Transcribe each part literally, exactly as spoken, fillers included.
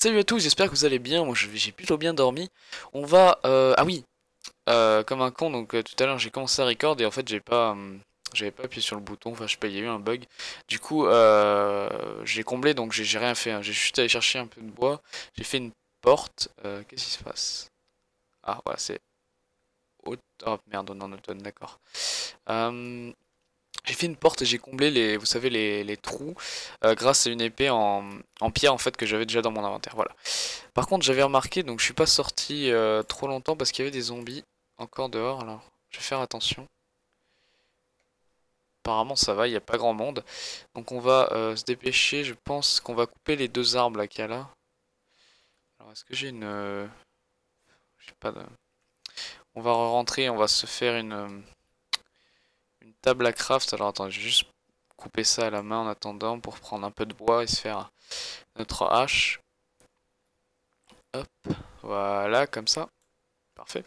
Salut à tous, j'espère que vous allez bien. Moi, je- j'ai plutôt bien dormi. On va, euh, ah oui, euh, comme un con. Donc euh, tout à l'heure, j'ai commencé à record et en fait, j'ai pas, hum, j'avais pas appuyé sur le bouton. Enfin, je sais pas, il y a eu un bug. Du coup, euh, j'ai comblé, donc j'ai j'ai rien fait, hein. J'ai juste allé chercher un peu de bois. J'ai fait une porte. Euh, qu'est-ce qui se passe? Ah, voilà, c'est haute. Oh merde, on est en automne, d'accord. Euh, j'ai fait une porte et j'ai comblé les, vous savez, les, les trous euh, grâce à une épée en, en pierre en fait que j'avais déjà dans mon inventaire. Voilà. Par contre, j'avais remarqué, donc je suis pas sorti euh, trop longtemps parce qu'il y avait des zombies encore dehors. Alors, je vais faire attention. Apparemment, ça va, il n'y a pas grand monde. Donc, on va euh, se dépêcher. Je pense qu'on va couper les deux arbres là qu'il y a là. Alors, est-ce que j'ai une. euh, Je sais pas. de- On va rentrer, on va se faire une, euh, une table à craft. Alors, attends, je vais juste couper ça à la main en attendant pour prendre un peu de bois et se faire notre hache. Hop, voilà, comme ça. Parfait.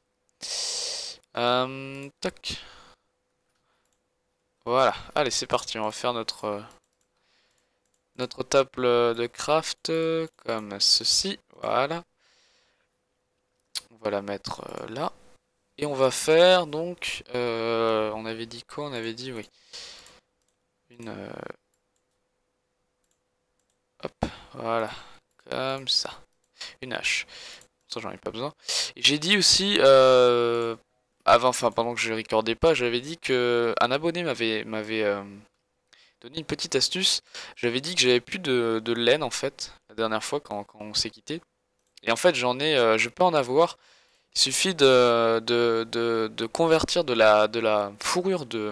Euh, tac. Voilà, allez c'est parti, on va faire notre, euh, notre table de craft euh, comme ceci, voilà. On va la mettre euh, là. Et on va faire donc, euh, on avait dit quoi? On avait dit oui, une, euh, hop, voilà, comme ça, une hache. Ça j'en ai pas besoin. Et j'ai dit aussi, euh, avant, enfin pendant que je ne recordais pas, j'avais dit que un abonné m'avait m'avait euh, donné une petite astuce. J'avais dit que j'avais plus de, de laine en fait, la dernière fois quand, quand on s'est quitté. Et en fait, j'en ai, euh, je peux en avoir. Il suffit de, de, de, de convertir de la, de la fourrure de,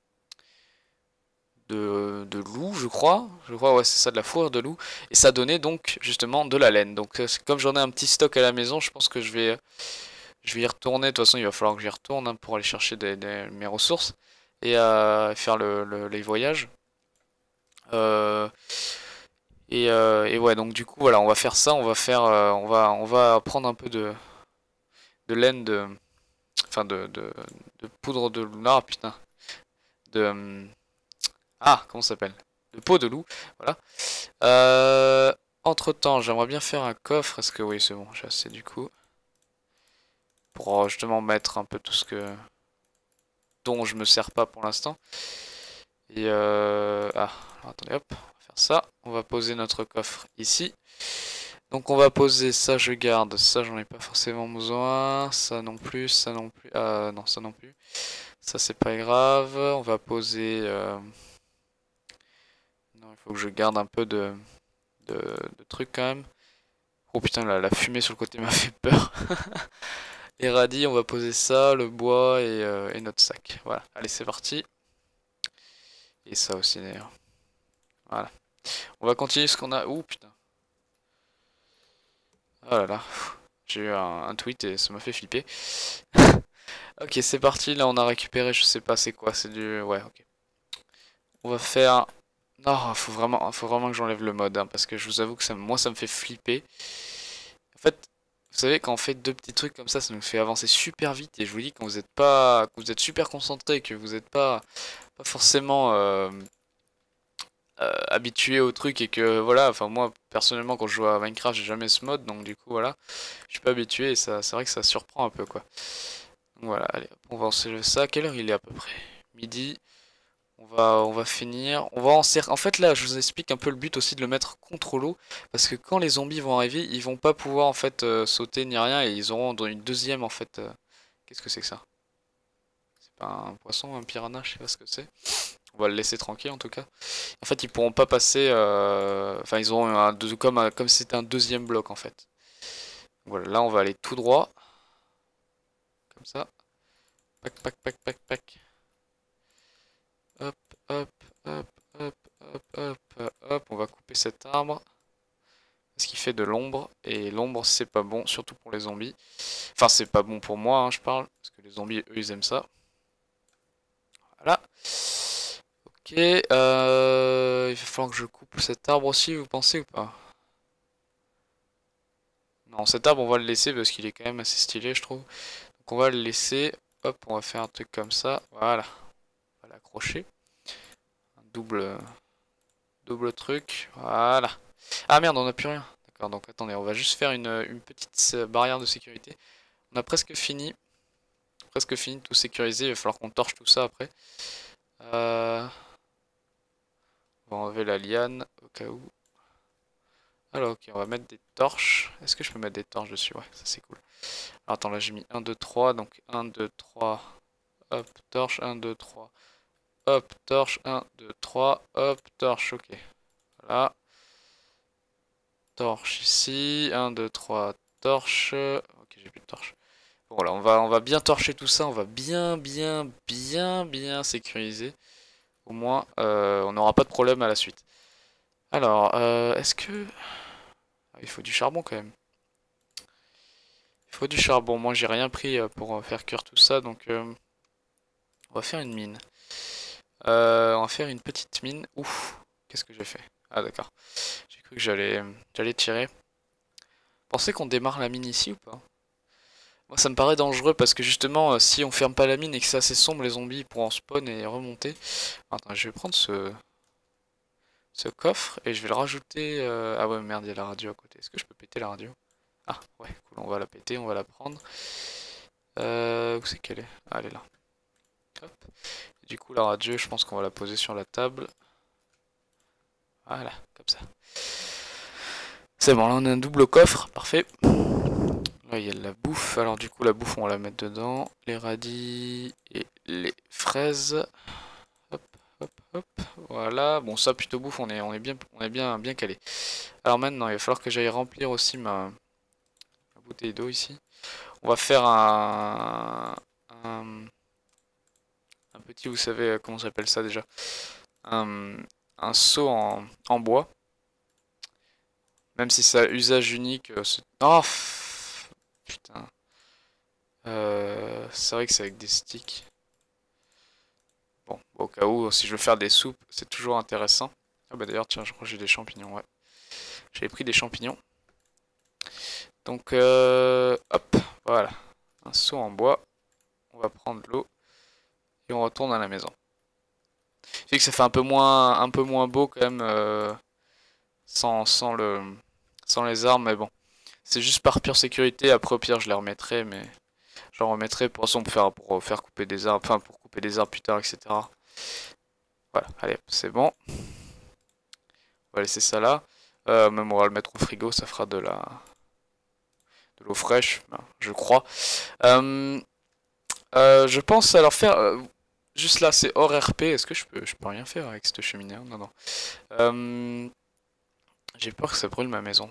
de, de loup, je crois. Je crois, ouais, c'est ça, de la fourrure de loup. Et ça donnait donc justement de la laine. Donc, euh, comme j'en ai un petit stock à la maison, je pense que je vais, je vais y retourner. De toute façon, il va falloir que j'y retourne hein, pour aller chercher des, des- mes ressources et euh, faire le, le- les voyages. Euh, et, euh, et ouais, donc du coup, voilà, on va faire ça. On va faire, euh, on va, on va prendre un peu de, de laine de enfin de, de, de poudre de loup. Ah putain. De. hum, Ah, comment ça s'appelle? De peau de loup. Voilà. Euh, entre temps, j'aimerais bien faire un coffre. Est-ce que oui, c'est bon, j'ai assez du coup. Pour euh, justement mettre un peu tout ce que. Dont je me sers pas pour l'instant. Et euh... Ah, alors, attendez, hop, on va faire ça. On va poser notre coffre ici. Donc on va poser ça, je garde. Ça, j'en ai pas forcément besoin. Ça non plus, ça non plus. Ah non, ça non plus. Ça, c'est pas grave. On va poser. euh, Non, il faut que je garde un peu de, de, de trucs quand même. Oh putain, la, la fumée sur le côté m'a fait peur. Les radis, on va poser ça, le bois et, euh, et notre sac. Voilà, allez, c'est parti. Et ça aussi d'ailleurs. Voilà. On va continuer ce qu'on a. Ouh putain. Oh là là. J'ai eu un, un tweet et ça m'a fait flipper. Ok, c'est parti. Là, on a récupéré, je sais pas c'est quoi. C'est du. Ouais, ok. On va faire. Non, faut vraiment, faut vraiment que j'enlève le mode hein, parce que je vous avoue que ça, moi, ça me fait flipper. En fait, vous savez, quand on fait deux petits trucs comme ça, ça nous fait avancer super vite. Et je vous dis, quand vous êtes pas, que vous êtes super concentré, que vous n'êtes pas, pas forcément euh, euh, habitué au truc et que voilà, enfin moi personnellement quand je joue à Minecraft, j'ai jamais ce mode, donc du coup voilà, je suis pas habitué et ça, c'est vrai que ça surprend un peu quoi. Donc voilà, allez, hop, on va enlever ça. Quelle heure il est à peu près? Midi. On va, on va finir. On va en cer- En fait, là, je vous explique un peu le but aussi de le mettre contre l'eau. Parce que quand les zombies vont arriver, ils vont pas pouvoir en fait euh, sauter ni rien. Et ils auront dans une deuxième en fait. euh, Qu'est-ce que c'est que ça? C'est pas un poisson, un piranha, je sais pas ce que c'est. On va le laisser tranquille en tout cas. En fait, ils pourront pas passer. euh, Enfin, ils auront un deux- comme, un- comme si c'était un deuxième bloc en fait. Voilà, là, on va aller tout droit. Comme ça. Pac, pac, pac, pac, pac. Hop, hop, hop, hop, hop, hop, hop. On va couper cet arbre. Parce qu'il fait de l'ombre, et l'ombre c'est pas bon, surtout pour les zombies. Enfin c'est pas bon pour moi, hein, je parle, parce que les zombies eux ils aiment ça. Voilà. Ok, euh, il va falloir que je coupe cet arbre aussi, vous pensez ou pas? Non, cet arbre on va le laisser parce qu'il est quand même assez stylé je trouve. Donc on va le laisser, hop, on va faire un truc comme ça, voilà. On va l'accrocher. Un double, double truc, voilà. Ah merde, on a plus rien. d'accord, donc attendez, on va juste faire une, une petite barrière de sécurité. On a presque fini. Presque fini de tout sécuriser, il va falloir qu'on torche tout ça après. Euh... On va enlever la liane au cas où. Alors ok, on va mettre des torches. Est-ce que je peux mettre des torches dessus? Ouais, ça c'est cool. Alors, attends, là j'ai mis un, deux, trois, donc un, deux, trois, hop, torche, un, deux, trois, hop, torche, un, deux, trois, hop, torche, ok. Voilà. Torche ici, un, deux, trois, torche. Ok, j'ai plus de torche. Bon, voilà, on va, on va bien torcher tout ça, on va bien, bien, bien, bien sécuriser. Au moins, euh, on n'aura pas de problème à la suite. Alors, euh, est-ce que... Ah, il faut du charbon quand même. Il faut du charbon. Moi, j'ai rien pris pour faire cuire tout ça, donc euh, on va faire une mine. Euh, on va faire une petite mine. Ouf, qu'est-ce que j'ai fait? Ah, d'accord. J'ai cru que j'allais j'allais tirer. Pensez qu'on démarre la mine ici ou pas? Moi, ça me paraît dangereux parce que justement, euh, si on ferme pas la mine et que c'est assez sombre, les zombies pourront spawn et remonter. Attends, je vais prendre ce... ce coffre et je vais le rajouter... Euh... Ah ouais, merde, il y a la radio à côté. Est-ce que je peux péter la radio? Ah, ouais, cool, on va la péter, on va la prendre. Euh... Où c'est qu'elle est? Ah, elle est là. Hop. Et du coup, la radio, je pense qu'on va la poser sur la table. Voilà, comme ça. C'est bon, là on a un double coffre, parfait. Là, il y a de la bouffe. Alors du coup, la bouffe, on va la mettre dedans. Les radis et les fraises. Hop, hop, hop. Voilà. Bon, ça, plutôt bouffe, on est, on est bien, on est bien, bien calé. Alors maintenant, il va falloir que j'aille remplir aussi ma, ma bouteille d'eau ici. On va faire un, un, un petit, vous savez comment j'appelle ça déjà, un, un seau en, en bois. Même si ça a usage unique. Oh putain. Euh, c'est vrai que c'est avec des sticks. Bon, au cas où, si je veux faire des soupes, c'est toujours intéressant. Ah bah d'ailleurs, tiens, je crois que j'ai des champignons, ouais. J'avais pris des champignons. Donc, euh, hop, voilà. Un seau en bois. On va prendre l'eau. Et on retourne à la maison. Je sais que ça fait un peu moins, un peu moins beau quand même, euh, sans, sans, le, sans les armes, mais bon. C'est juste par pure sécurité. Après, au pire, je les remettrai, mais... J'en remettrai pour, pour, faire, pour faire couper des arbres, enfin pour couper des arbres plus tard, et cetera. Voilà, allez, c'est bon. On va laisser ça là. Euh, même on va le mettre au frigo, ça fera de la de l'eau fraîche, je crois. Euh, euh, je pense alors faire... Euh, juste là, c'est hors R P. Est-ce que je peux, je peux rien faire avec cette cheminée? Non, non. Euh, J'ai peur que ça brûle ma maison.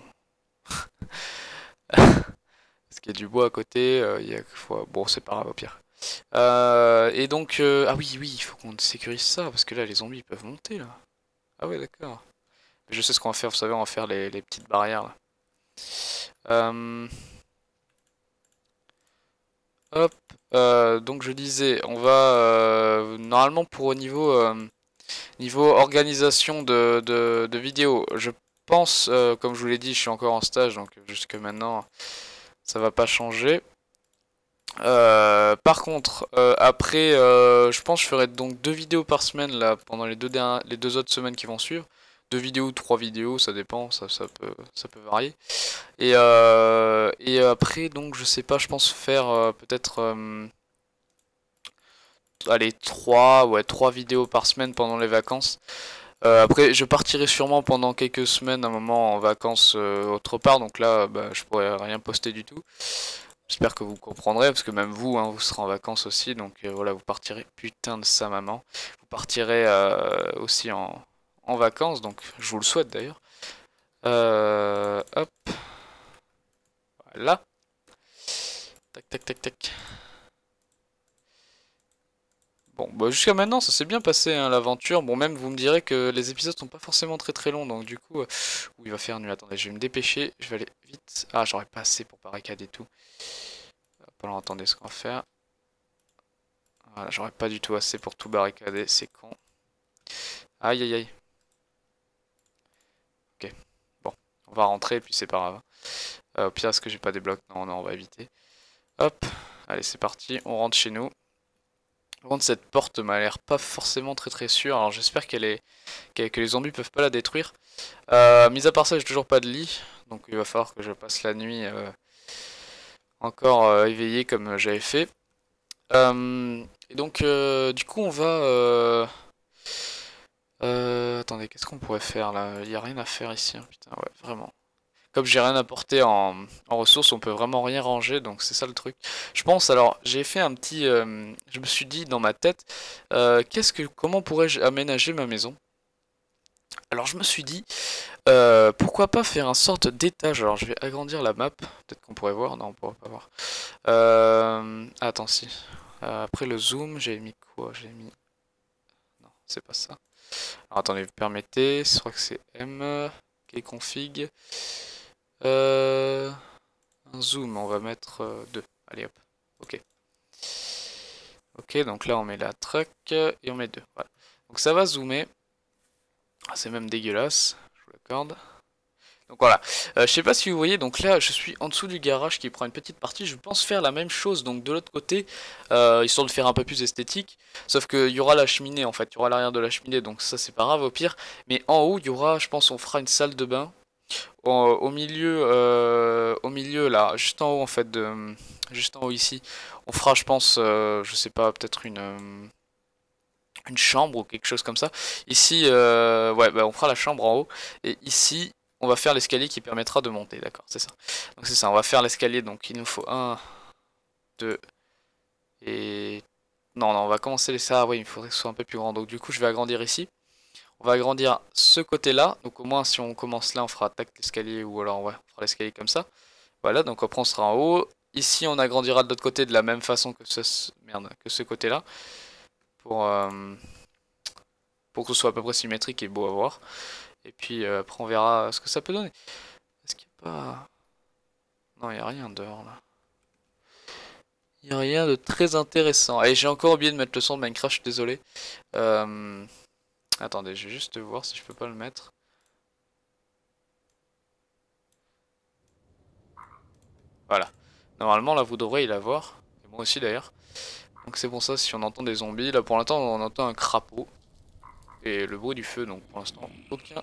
Parce qu'il y a du bois à côté. Euh, il y a... Bon, c'est pas grave au pire. Euh, et donc, euh, ah oui, oui, il faut qu'on sécurise ça, parce que là, les zombies, ils peuvent monter, là. Ah ouais, d'accord. Je sais ce qu'on va faire, vous savez, on va faire les, les petites barrières, là. Euh, hop, euh, donc je disais, on va, euh, normalement, pour au niveau, euh, niveau organisation de, de, de vidéos, je pense, euh, comme je vous l'ai dit, je suis encore en stage, donc jusque maintenant, ça va pas changer. Euh, par contre, euh, après, euh, je pense que je ferai donc deux vidéos par semaine là pendant les deux dernières, les deux autres semaines qui vont suivre. Deux vidéos ou trois vidéos, ça dépend, ça, ça peut, ça peut varier. Et, euh, et après, donc, je sais pas, je pense faire euh, peut-être, euh, allez, trois, ouais, trois vidéos par semaine pendant les vacances. Euh, après, je partirai sûrement pendant quelques semaines, un moment en vacances euh, autre part, donc là, bah, je pourrais rien poster du tout. J'espère que vous comprendrez, parce que même vous, hein, vous serez en vacances aussi, donc euh, voilà, vous partirez, putain de ça maman, vous partirez euh, aussi en, en vacances, donc je vous le souhaite d'ailleurs. Euh, hop, voilà, tac tac tac tac. Bon, bah jusqu'à maintenant, ça s'est bien passé, hein, l'aventure. Bon, même vous me direz que les épisodes sont pas forcément très très longs, donc du coup, euh, où il va faire nuit. Attendez, je vais me dépêcher, je vais aller vite. Ah, j'aurais pas assez pour barricader tout. Alors, attendez, ce qu'on va faire. Voilà, j'aurais pas du tout assez pour tout barricader, c'est con. Aïe aïe aïe. Ok, bon, on va rentrer et puis c'est pas grave. Euh, au pire, est-ce que j'ai pas des blocs? Non, non, on va éviter. Hop, allez, c'est parti, on rentre chez nous. Par contre, cette porte m'a l'air pas forcément très très sûre. Alors j'espère qu'elle est que les zombies peuvent pas la détruire. Euh, mis à part ça, j'ai toujours pas de lit. donc il va falloir que je passe la nuit euh, encore euh, éveillé comme j'avais fait. Euh, et donc euh, du coup on va... Euh, euh, attendez, qu'est-ce qu'on pourrait faire là? Il n'y a rien à faire ici, hein, putain, ouais, vraiment. Comme j'ai rien apporté en, en ressources, on peut vraiment rien ranger, donc c'est ça le truc. Je pense, alors, j'ai fait un petit... euh, je me suis dit dans ma tête, euh, qu'est-ce que, comment pourrais-je aménager ma maison? Alors je me suis dit, euh, pourquoi pas faire un sorte d'étage. Alors je vais agrandir la map, peut-être qu'on pourrait voir, non on pourrait pas voir. Euh, attends si, Euh, après le zoom, j'ai mis quoi? J'ai mis... Non, c'est pas ça. Alors attendez, vous permettez, je crois que c'est M, ok, config. Euh, un zoom, on va mettre euh, deux. Allez hop, ok. Ok, donc là on met la truck et on met deux. Voilà. Donc ça va zoomer. Ah, c'est même dégueulasse, je vous l'accorde. Donc voilà, euh, je sais pas si vous voyez, donc là je suis en dessous du garage qui prend une petite partie, je pense faire la même chose donc de l'autre côté, euh, histoire de faire un peu plus esthétique, sauf qu'il y aura la cheminée en fait, il y aura l'arrière de la cheminée, donc ça c'est pas grave au pire, mais en haut il y aura, je pense on fera une salle de bain, au, au milieu, euh, au milieu là, juste en haut en fait, de, juste en haut ici, on fera je pense, euh, je sais pas, peut-être une... Euh, une chambre ou quelque chose comme ça. Ici, euh, ouais, bah on fera la chambre en haut. Et ici, on va faire l'escalier qui permettra de monter, d'accord, c'est ça. Donc c'est ça, on va faire l'escalier, donc il nous faut un, deux, et... Non, non, on va commencer les ça, oui, il faudrait que ce soit un peu plus grand. Donc du coup, je vais agrandir ici. On va agrandir ce côté-là, donc au moins si on commence là, on fera tac l'escalier, ou alors ouais, on fera l'escalier comme ça. Voilà, donc après on sera en haut. Ici, on agrandira de l'autre côté de la même façon que ce, merde, que ce côté-là. Pour... Euh... pour que ce soit à peu près symétrique et beau à voir. Et puis euh, après on verra ce que ça peut donner. Est-ce qu'il n'y a pas... Non, il n'y a rien dehors là. Il n'y a rien de très intéressant. Et j'ai encore oublié de mettre le son de Minecraft, je suis désolé. Euh... Attendez, je vais juste voir si je peux pas le mettre. Voilà. Normalement là vous devriez l'avoir. Et moi aussi d'ailleurs. Donc c'est pour ça si on entend des zombies. Là pour l'instant on entend un crapaud. Et le bruit du feu, donc pour l'instant aucun.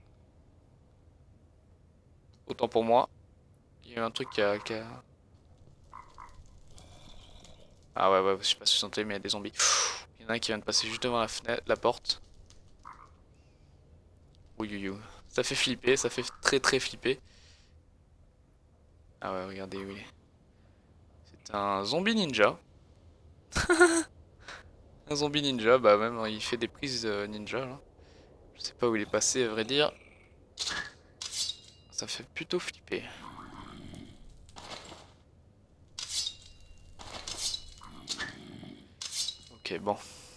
Autant pour moi. Il y a un truc qui a... Qui a... Ah ouais, ouais, je sais pas si vous sentez, mais il y a des zombies. Il y en a un qui vient de passer juste devant la fenêtre, la porte. Oui, oui, oui. Ça fait flipper, ça fait très très flipper. Ah ouais, regardez où il est. C'est un zombie ninja. Un zombie ninja, bah même il fait des prises euh, ninja là. Je sais pas où il est passé à vrai dire. Ça fait plutôt flipper. Ok, bon.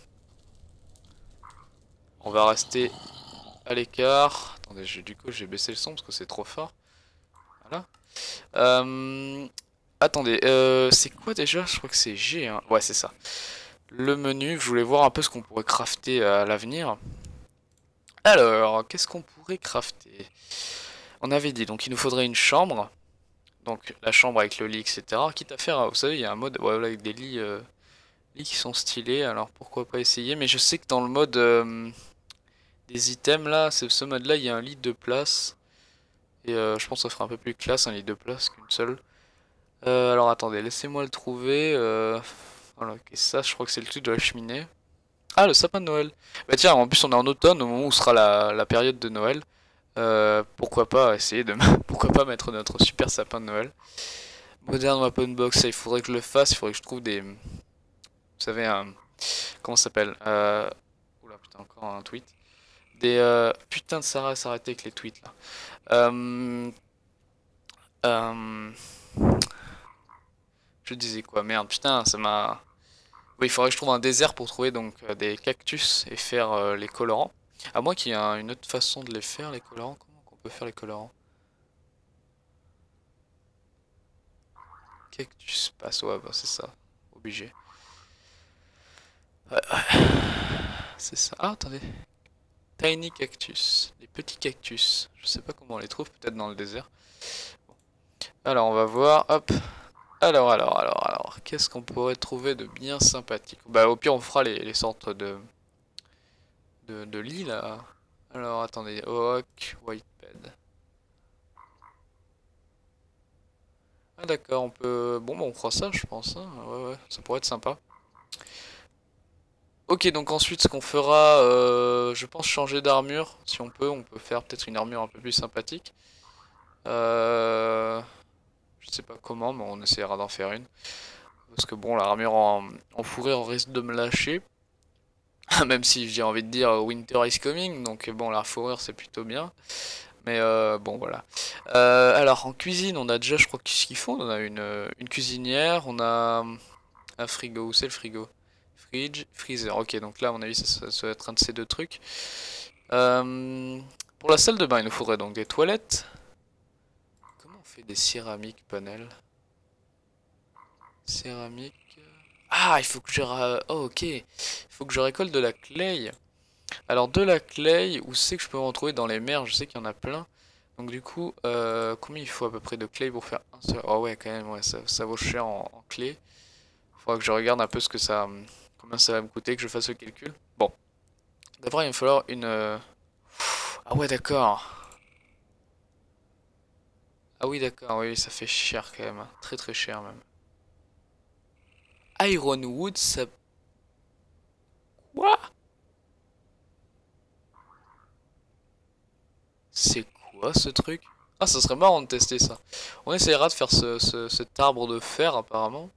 On va rester à l'écart. Attendez, je, du coup j'ai baissé le son parce que c'est trop fort. Voilà. Euh, attendez, euh, c'est quoi déjà? Je crois que c'est G, hein. Ouais, c'est ça. Le menu, je voulais voir un peu ce qu'on pourrait crafter à l'avenir. Alors, qu'est-ce qu'on pourrait crafter? On avait dit, donc il nous faudrait une chambre. Donc la chambre avec le lit, et cetera. Quitte à faire, vous savez, il y a un mode ouais, avec des lits, euh, lits qui sont stylés, alors pourquoi pas essayer. Mais je sais que dans le mode euh, des items là, c'est ce mode là, il y a un lit de place. Et euh, je pense que ça fera un peu plus classe un lit de place qu'une seule. Euh, alors attendez, laissez-moi le trouver. Euh... Voilà, ok, ça je crois que c'est le truc de la cheminée. Ah, le sapin de Noël. Bah tiens, en plus on est en automne, au moment où sera la, la période de Noël. Euh, pourquoi pas essayer de... pourquoi pas mettre notre super sapin de Noël. Modern Weapon Box, ça il faudrait que je le fasse, il faudrait que je trouve des... Vous savez, un... comment ça s'appelle euh... Oula, putain, encore un tweet. Des... Euh... Putain de Sarah, s'arrêter avec les tweets là. Euh... Euh... Je disais quoi? Merde, putain, ça m'a... Oui, il faudrait que je trouve un désert pour trouver donc euh, des cactus et faire euh, les colorants. À moins qu'il y ait un- une autre façon de les faire, les colorants. Comment qu'on peut faire les colorants? Cactus passe, ouais, bah c'est ça. Obligé. Ouais, ouais. C'est ça. Ah, attendez. Tiny cactus. Les petits cactus. Je sais pas comment on les trouve, peut-être dans le désert. Bon. Alors, on va voir. Hop. Alors, alors, alors, alors. Qu'est-ce qu'on pourrait trouver de bien sympathique? Bah, au pire, on fera les, les sortes de... de, de lits, là. Alors, attendez. Oak, white bed. Ah d'accord, on peut... Bon, bah on fera ça, je pense. Hein. Ouais, ouais, ça pourrait être sympa. Ok, donc ensuite, ce qu'on fera, euh, je pense changer d'armure. Si on peut, on peut faire peut-être une armure un peu plus sympathique. Euh... Je sais pas comment, mais on essaiera d'en faire une. Parce que bon, l'armure en, en fourrure risque de me lâcher. Même si j'ai envie de dire Winter is coming, donc bon, la fourrure c'est plutôt bien. Mais euh, bon, voilà. Euh, alors, en cuisine, on a déjà, je crois, qu'est-ce qu'ils font? On a une, euh, une cuisinière, on a un frigo. Où c'est le frigo? Fridge, freezer. Ok, donc là, à mon avis, ça, ça, ça doit être un de ces deux trucs. Euh, pour la salle de bain, il nous faudrait donc des toilettes. Comment on fait des céramiques panels? Céramique. Ah, il faut que je... ra- Oh, ok. Il faut que je récolte de la clay. Alors, de la clay, où c'est que je peux en trouver dans les mers? Je sais qu'il y en a plein. Donc, du coup, euh, combien il faut à peu près de clay pour faire un seul... Oh, ouais, quand même, ouais, ça, ça vaut cher en, en clay. Faudra que je regarde un peu ce que ça... Combien ça va me coûter, que je fasse le calcul. Bon. D'abord, il va me falloir une... euh, Ah ouais, d'accord. Ah oui, d'accord, oui, ça fait cher quand même. Hein. Très très cher même. Ironwood, ça... Quoi? C'est quoi ce truc? Ah, ça serait marrant de tester ça. On essaiera de faire ce, ce- cet arbre de fer apparemment.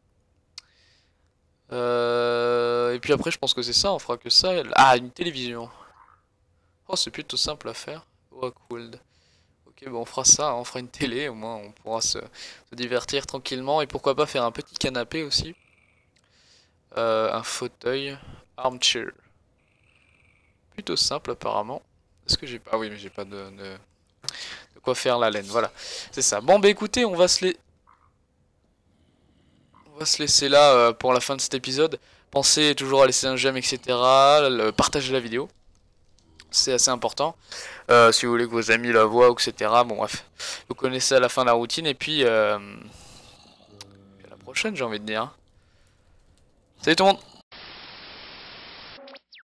Euh, Et puis après, je pense que c'est ça, on fera que ça. Ah, une télévision. Oh, c'est plutôt simple à faire. Oh, cool. Ok, bon, on fera ça, hein, on fera une télé, au moins on pourra se, se divertir tranquillement. Et pourquoi pas faire un petit canapé aussi. Euh, un fauteuil. Armchair. Plutôt simple apparemment. Est-ce que j'ai pas... Ah oui, mais j'ai pas de, de... de quoi faire la laine, voilà. C'est ça. Bon, bah écoutez, on va se les... On va se laisser là euh, pour la fin de cet épisode. Pensez toujours à laisser un j'aime, et cetera. Le, partager la vidéo. C'est assez important. Euh, si vous voulez que vos amis la voient, et cetera. Bon, bref. Vous connaissez à la fin la routine. Et puis, euh... à la prochaine, j'ai envie de dire. Salut tout le monde!